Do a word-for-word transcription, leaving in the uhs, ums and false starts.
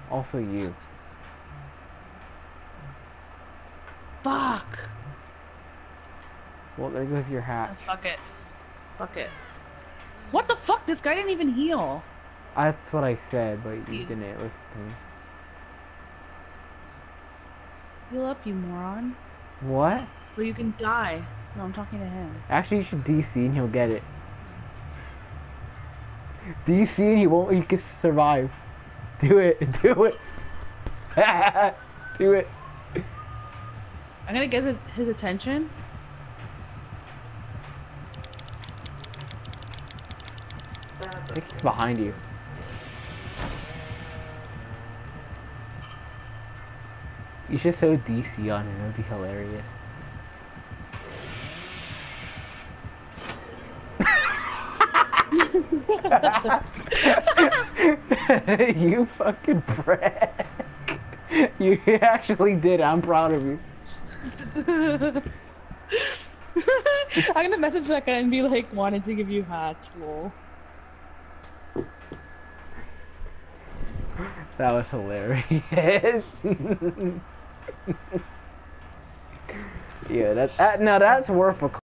Also you. Fuck. Well, there goes your hat. Oh, fuck it. Fuck it. What the fuck? This guy didn't even heal. That's what I said, but you You- didn't listen to me. Heal up, you moron. What? Or you can die. No, I'm talking to him. Actually, you should D C and he'll get it. D C and he won't. He can survive. Do it. Do it. Do it. I'm gonna get his, his attention. I think he's behind you. You should throw D C on him. It would be hilarious. You fucking prick. You actually did. I'm proud of you. I'm gonna message that guy and be like, wanted to give you hatch, lol. That was hilarious. Yeah, that's that, now that's worth a